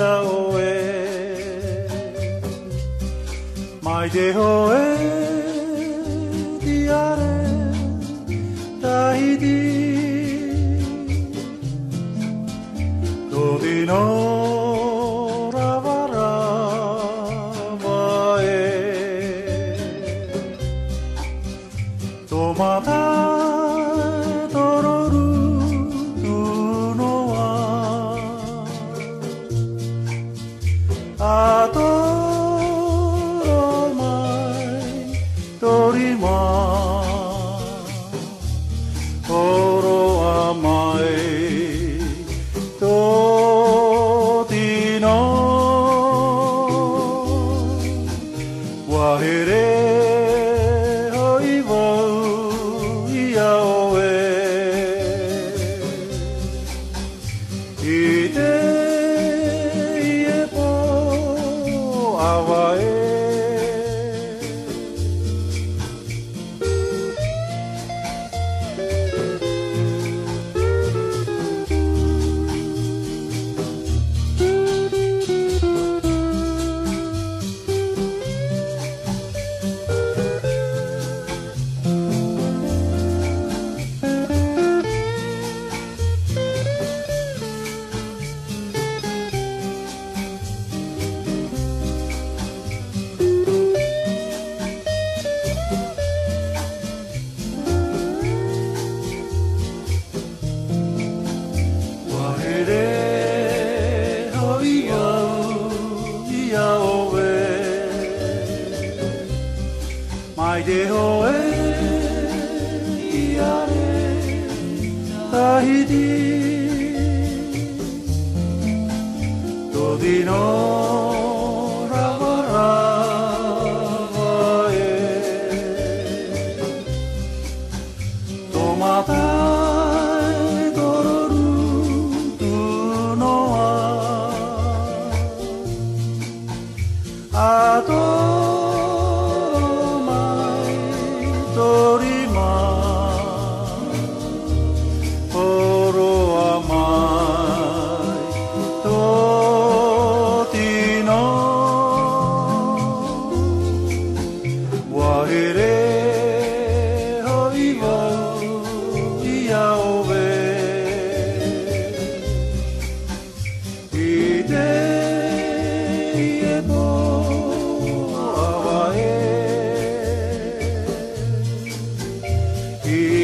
oe mai de hoe diare tahidi dodino ravara vae tomata tororu tuno wa adoro mai dorima oro amai todino wahere hoi wau ia oe ite ie po awae mai de hoe iare tahidi todino ravara vae tomata tororu tuno wa dorima oro amai todino wahere hoi wau ia oe ite ie po awae